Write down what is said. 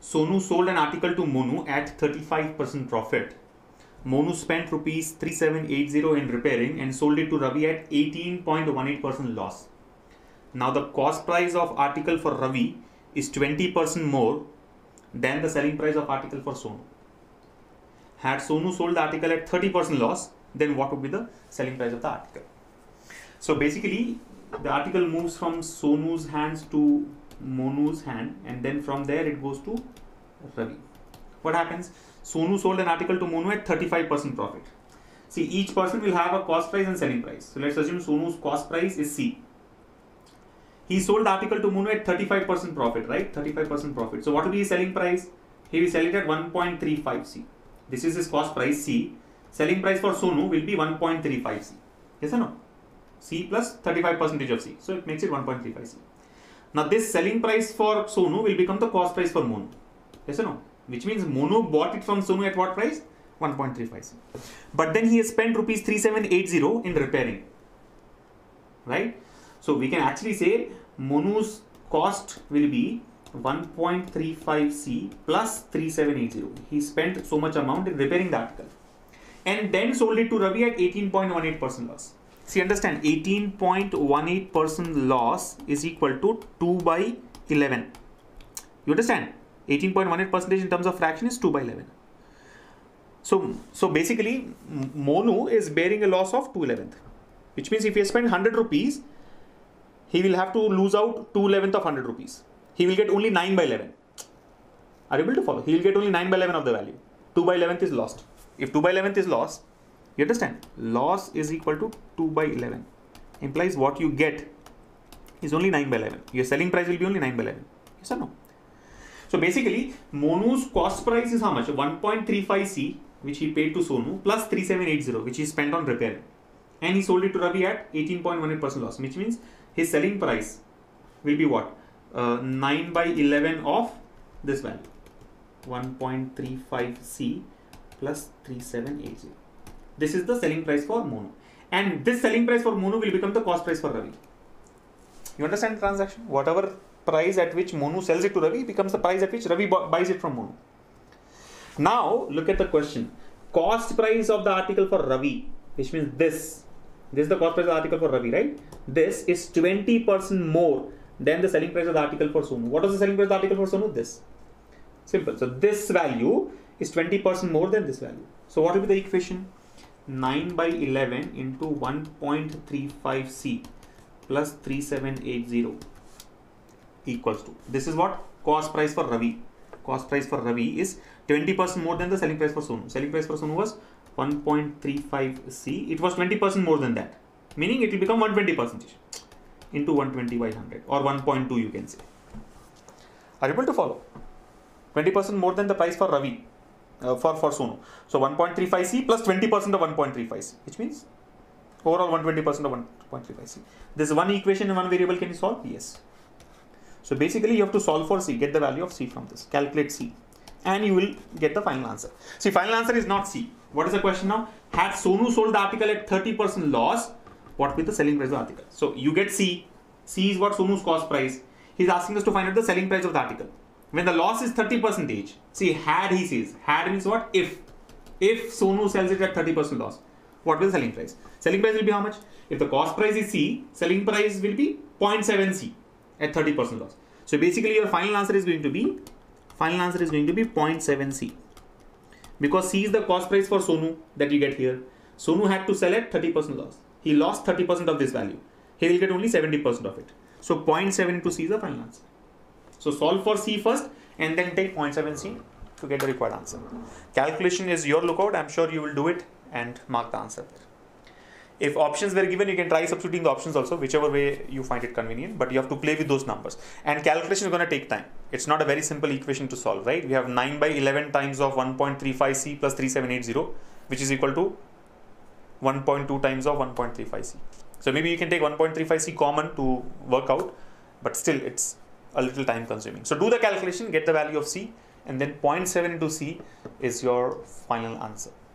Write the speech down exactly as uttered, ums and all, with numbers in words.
Sonu sold an article to Monu at thirty-five percent profit. Monu spent rupees three seven eight zero in repairing and sold it to Ravi at eighteen point one eight percent loss. Now the cost price of article for Ravi is twenty percent more than the selling price of article for Sonu. Had Sonu sold the article at thirty percent loss, then what would be the selling price of the article? So basically, the article moves from Sonu's hands to Monu's hand, and then from there it goes to Ravi. What happens? Sonu sold an article to Monu at thirty-five percent profit. See, each person will have a cost price and selling price. So let's assume Sonu's cost price is C. He sold the article to Monu at thirty-five percent profit, right? thirty-five percent profit. So what will be his selling price? He will sell it at one point three five C. This is his cost price C. Selling price for Sonu will be one point three five C. Yes or no? C plus thirty-five percent of C. So it makes it one point three five C. Now this selling price for Sonu will become the cost price for Monu. Yes or no? Which means Monu bought it from Sonu at what price? one point three five C. But then he has spent rupees three seven eight zero in repairing. Right? So we can actually say Monu's cost will be one point three five C plus three seven eight zero. He spent so much amount in repairing the article. And then sold it to Ravi at eighteen point one eight percent loss. See, understand, eighteen point one eight percent loss is equal to two by eleven. You understand? eighteen point one eight percent in terms of fraction is two by eleven. So, so basically, Monu is bearing a loss of two eleventh, which means if he spent one hundred rupees, he will have to lose out two eleventh of one hundred rupees. He will get only nine by eleven. Are you able to follow? He will get only nine by eleven of the value. two by eleventh is lost. If two by eleventh is lost, you understand? Loss is equal to two by eleven. Implies what you get is only nine by eleven. Your selling price will be only nine by eleven. Yes or no? So basically, Monu's cost price is how much? one point three five C, which he paid to Sonu, plus three seven eight zero, which he spent on repairing. And he sold it to Ravi at eighteen point one eight percent loss, which means his selling price will be what? Uh, nine by eleven of this value. one point three five C plus three seven eight zero. This is the selling price for Monu. And this selling price for Monu will become the cost price for Ravi. You understand the transaction? Whatever price at which Monu sells it to Ravi becomes the price at which Ravi buys it from Monu. Now look at the question. Cost price of the article for Ravi, which means this. This is the cost price of the article for Ravi, right? This is twenty percent more than the selling price of the article for Sonu. What was the selling price of the article for Sonu? This. Simple. So this value is twenty percent more than this value. So what will be the equation? nine by eleven into one point three five C plus three seven eight zero equals to. This is what? Cost price for Ravi. Cost price for Ravi is twenty percent more than the selling price for Sonu. Selling price for Sonu was one point three five C. It was twenty percent more than that. Meaning it will become one hundred twenty percent into one hundred twenty by one hundred, or one point two you can say. Are you able to follow? twenty percent more than the price for Ravi, uh, for, for Sonu. So one point three five C plus twenty percent of one point three five C, which means overall one hundred twenty percent of one point three five C. This one equation in one variable can you solve? Yes. So basically you have to solve for C, get the value of C from this, calculate C, and you will get the final answer. See, final answer is not C. What is the question now? Had Sonu sold the article at thirty percent loss, what will be the selling price of the article? So you get C. C is what? Sonu's cost price. He's asking us to find out the selling price of the article. When the loss is thirty percent, see, had he says, had means what? If. If Sonu sells it at thirty percent loss, what will the selling price? Selling price will be how much? If the cost price is C, selling price will be zero point seven C at thirty percent loss. So basically your final answer is going to be, final answer is going to be zero point seven C. Because C is the cost price for Sonu that you get here. Sonu had to sell at thirty percent loss. He lost thirty percent of this value. He will get only seventy percent of it. So zero point seven into C is the final answer. So solve for C first and then take zero point seven C to get the required answer. Calculation is your lookout. I'm sure you will do it and mark the answer there. If options were given, you can try substituting the options also, whichever way you find it convenient, but you have to play with those numbers. And calculation is going to take time. It's not a very simple equation to solve, right? We have nine by eleven times of one point three five C plus three seven eight zero, which is equal to one point two times of one point three five C. So maybe you can take one point three five C common to work out, but still it's a little time consuming. So do the calculation, get the value of C, and then zero point seven into C is your final answer.